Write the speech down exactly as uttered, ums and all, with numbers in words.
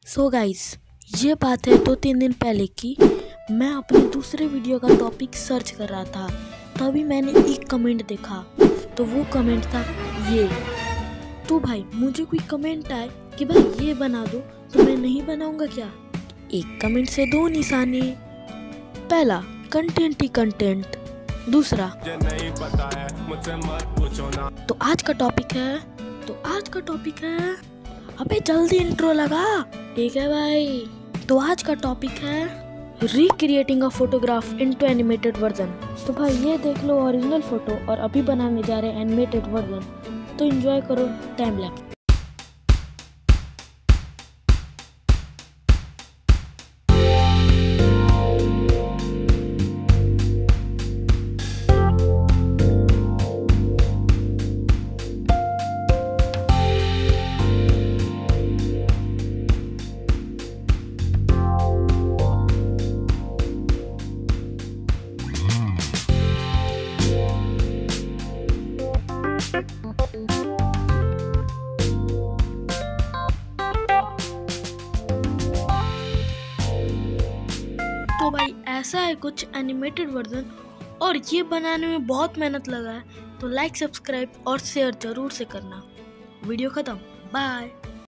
So guys, ये बात है दो तीन दिन पहले की। मैं अपने दूसरे वीडियो का टॉपिक सर्च कर रहा था, तभी मैंने एक कमेंट देखा। तो वो कमेंट था ये। तो भाई मुझे कोई कमेंट आए कि भाई ये बना दो, तो मैं नहीं बनाऊंगा क्या? एक कमेंट से दो निशाने। पहला, कंटेंट ही कंटेंट। दूसरा, नहीं पता है मुझसे मत पूछो ना। तो आज का टॉपिक है तो आज का टॉपिक है अबे जल्दी इंट्रो लगा। ठीक है भाई। तो आज का टॉपिक है recreating a photograph into animated version. तो भाई ये देख लो ओरिजिनल फोटो और अभी बनाने जा रहे हैं एनिमेटेड वर्जन। तो एंजॉय करो टाइम लैप्स। तो भाई ऐसा है कुछ एनिमेटेड वर्जन, और ये बनाने में बहुत मेहनत लगा है। तो लाइक, सब्सक्राइब और शेयर जरूर से करना। वीडियो खत्म, बाय।